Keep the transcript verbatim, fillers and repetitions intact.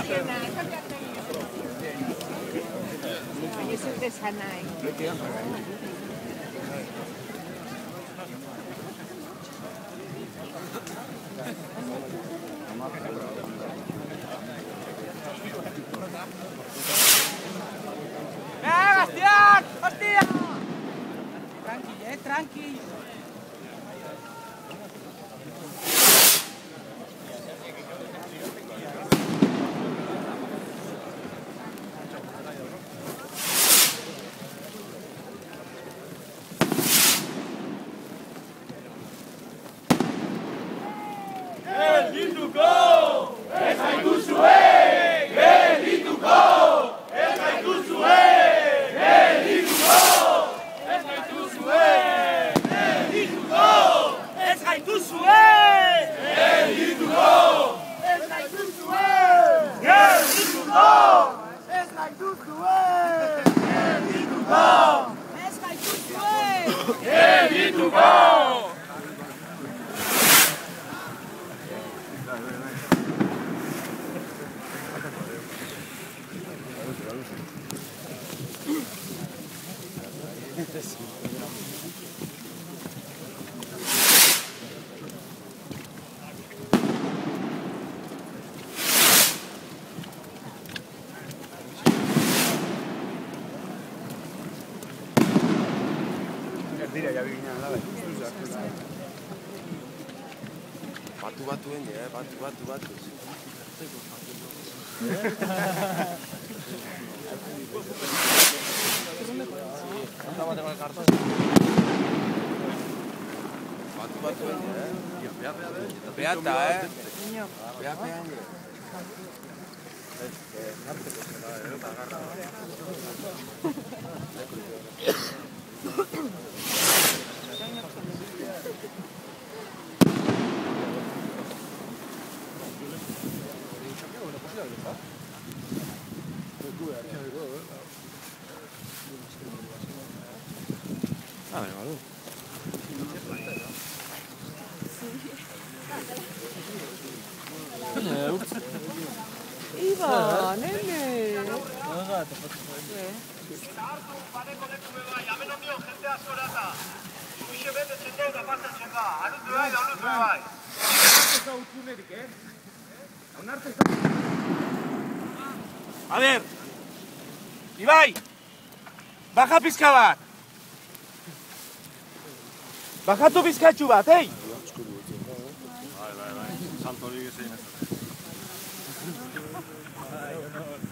Ez dute esan nahi. Eh, Bastián! Hostia! Tranqui, eh, tranqui. Batu batu ene, eh? Batu, batu, batu. Batu batu ene, eh? Beata, eh? Bea, bea ene. A ver, Manu. Iba, nene. A ver, Ibai, baja pizka bat. Bajatu pizkatxu bat, ei! Bai, bai, bai. Santori gezein ez.